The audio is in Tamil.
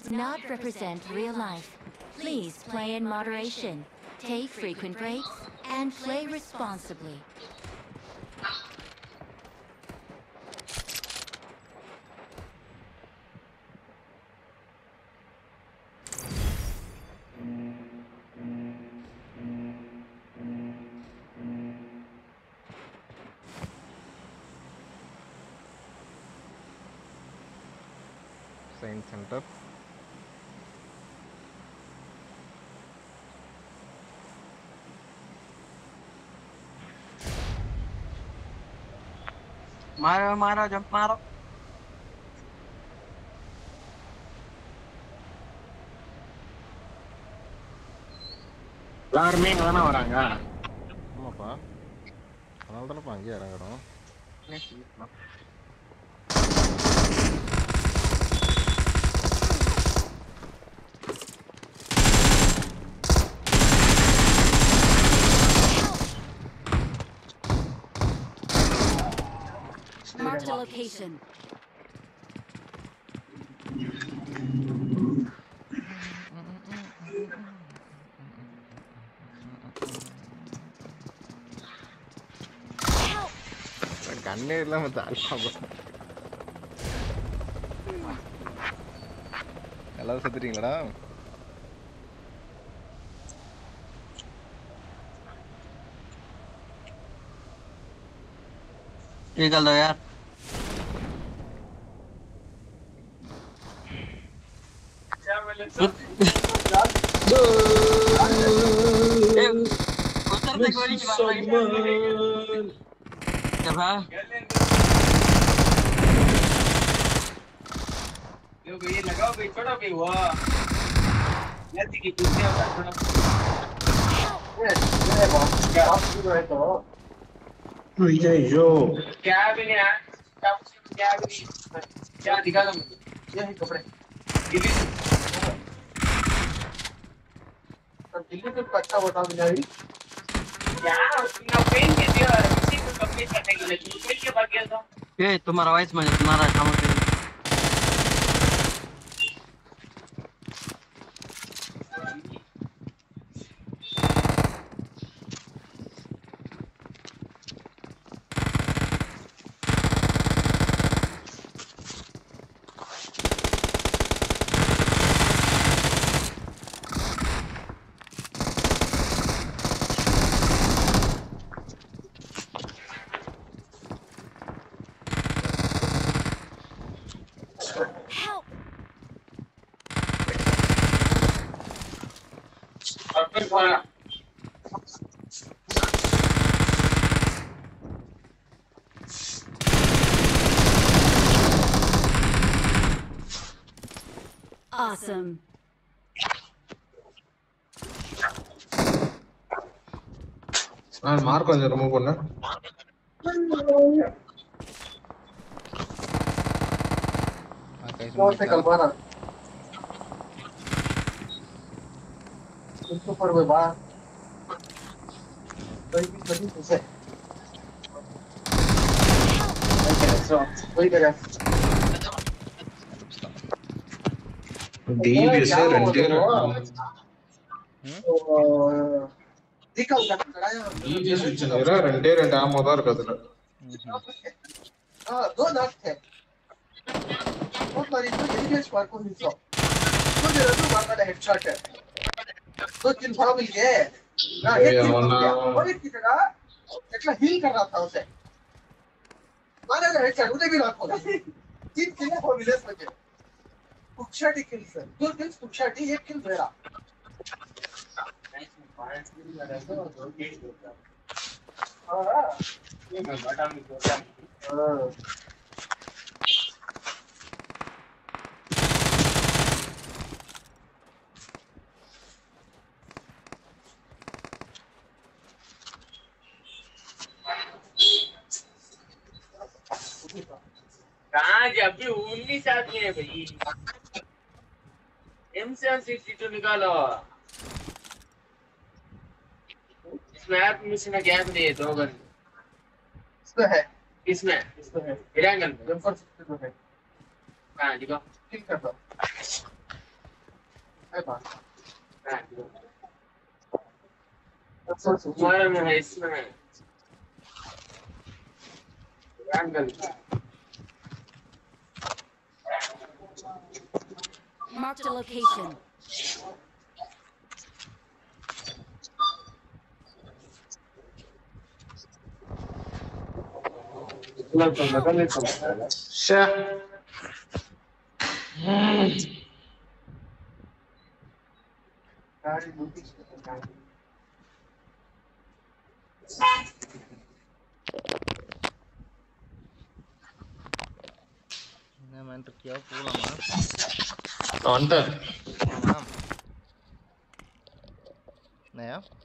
does not represent real life. Please play in moderation, take frequent breaks, and play responsibly. Science Center. मारो जंप मारो எல்லாருமே இங்க தானே வராங்க ஆமாப்பா அதனால தானேப்பா அங்கேயே இறங்குறோம் Mark the location. கண்ணே இல்லாம எல்லாரும் செத்துட்டீங்களா निकल दो यार उतरते गोली की बात जब यो भाई लगाओ भाई छोड़ो भाई वो नदी की कुर्सी है छोड़ो ये बात क्या आप शुरू है तो ये जो क्या भी नहीं है क्या भी नहीं क्या दिखा दो मुझे ये है कपड़े दिल्ली तो दिल्ली पे अच्छा बताओ यार क्या ना पेन के दिया किसी को कंप्लीट करने के लिए पेन के बाद गया था ये तुम्हारा वॉइस में तुम्हारा काम है Awesome. மார்க் கொஞ்சம் ரிமூவ் பண்ணு मोटरसाइकिल मारा उसको पर वो बाहर कोई से कोई करेगा डीबीएस ரெண்டே दिखाओ डीबीएस வச்சனேரா ரெண்டே ஆமோ தான் இருக்கு அதுல दो नाक थे बहुत बारी तो डीबीएस पर को मिलो तो जरा तो मारना है हेडशॉट है तो जिन भाव मिल गए ना एक और एक की जगह एकला हील कर रहा था उसे मारा है हेडशॉट उसे भी रखो तीन किल को मिले समझे कुक्षाटी किल सर दो किल्स कुक्षाटी एक किल मेरा हां ये मैं बटा में जोड़ा हां कहाँ जब भी 19 आदमी है भाई M762 निकालो इसमें आप मिशन का गैप नहीं है दो गन इसमें है इसमें है इरांगल में M462 है कहाँ दिखो किल कर दो Marked a location. என்ன மேன் இருக்கியா போலாமா? வந்துட்டேன். போலாமா? என்னையா